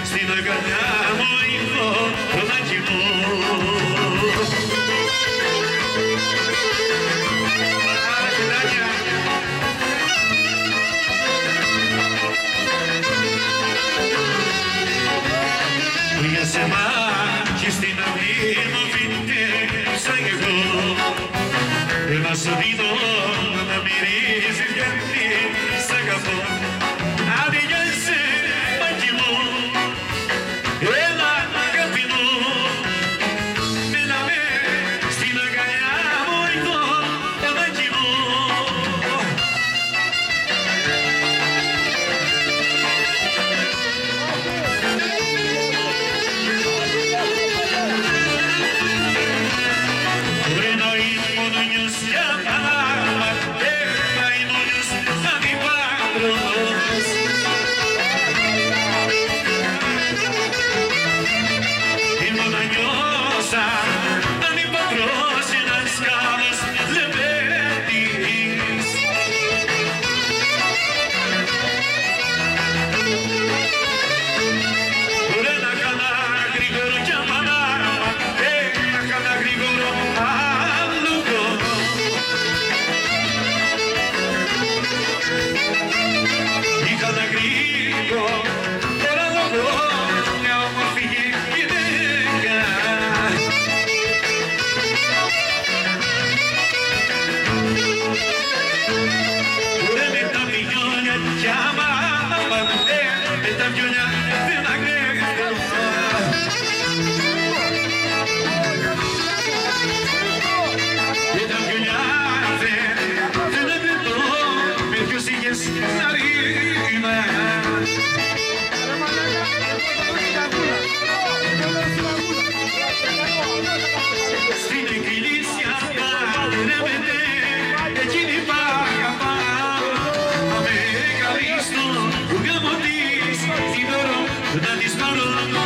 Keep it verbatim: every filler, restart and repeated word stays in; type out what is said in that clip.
στην αγκαλιά μου ήρθω το δάκι μου. Για σε μάχη στην αυλή μου φύτεψα κι εγώ, να σου δίνω να μυρίζεις γιατί σ' αγαπώ. Άντε για σε μάχη μου, έλα αγάπη μου, μίλα με στην αγκαλιά μου εδώ το δάκι μου. Να της πάρω